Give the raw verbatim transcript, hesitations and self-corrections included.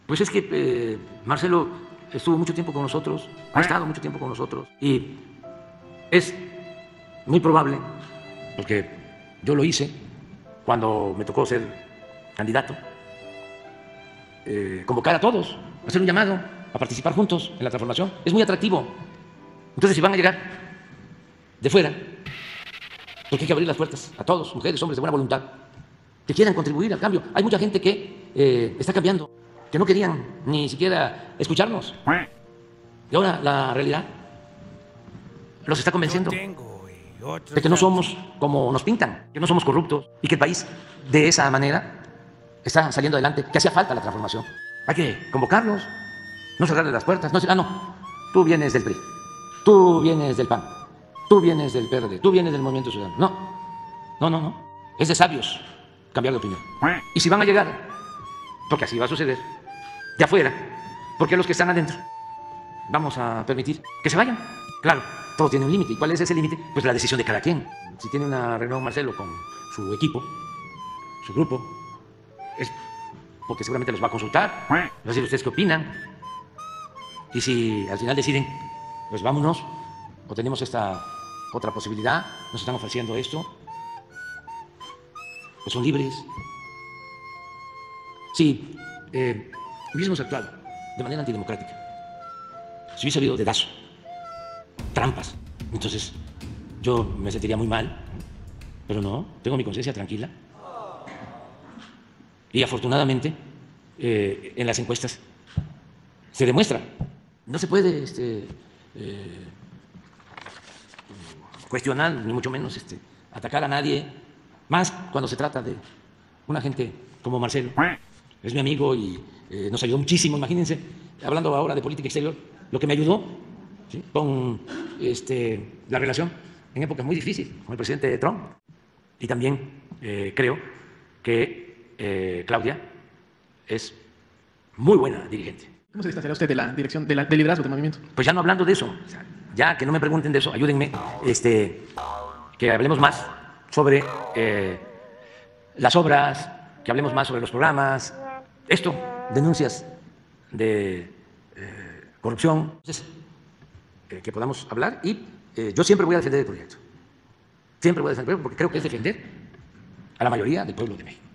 Pues es que eh, Marcelo estuvo mucho tiempo con nosotros, ha estado mucho tiempo con nosotros y es muy probable, porque yo lo hice cuando me tocó ser candidato, eh, convocar a todos, hacer un llamado a participar juntos en la transformación. Es muy atractivo. Entonces, si van a llegar de fuera, porque hay que abrir las puertas a todos, mujeres, hombres de buena voluntad, que quieran contribuir al cambio. Hay mucha gente que eh, está cambiando, que no querían ni siquiera escucharnos. Y ahora la realidad los está convenciendo de que no somos como nos pintan, que no somos corruptos y que el país de esa manera está saliendo adelante, que hacía falta la transformación. Hay que convocarlos, no cerrarles las puertas, no decir, ah, no, tú vienes del P R I, tú vienes del P A N, tú vienes del P R D, tú vienes del Movimiento Ciudadano. No, no, no, no. Es de sabios cambiar de opinión. Y si van a llegar, porque así va a suceder, de afuera, porque los que están adentro vamos a permitir que se vayan. Claro, todo tiene un límite. ¿Y cuál es ese límite? Pues la decisión de cada quien. Si tiene una reunión Marcelo con su equipo, su grupo, es porque seguramente los va a consultar, va a decir ustedes qué opinan. Y si al final deciden, pues vámonos, o tenemos esta otra posibilidad, nos están ofreciendo esto, pues son libres. Si eh, hubiésemos actuado de manera antidemocrática, si hubiese habido dedazo, trampas, entonces yo me sentiría muy mal, pero no, tengo mi conciencia tranquila. Y afortunadamente, eh, en las encuestas se demuestra. No se puede este, eh, cuestionar, ni mucho menos este, atacar a nadie, más cuando se trata de una gente como Marcelo. Es mi amigo y eh, nos ayudó muchísimo. Imagínense, hablando ahora de política exterior, lo que me ayudó, ¿sí?, con este, la relación en épocas muy difíciles con el presidente Trump. Y también eh, creo que Eh, Claudia es muy buena dirigente. ¿Cómo se distanciará usted de la dirección, de la, del liderazgo del movimiento? Pues ya no hablando de eso, o sea, ya que no me pregunten de eso, ayúdenme, este, que hablemos más sobre eh, las obras, que hablemos más sobre los programas, esto, denuncias de eh, corrupción, entonces, eh, que podamos hablar y eh, yo siempre voy a defender el proyecto, siempre voy a defender el proyecto porque creo que es defender a la mayoría del pueblo de México.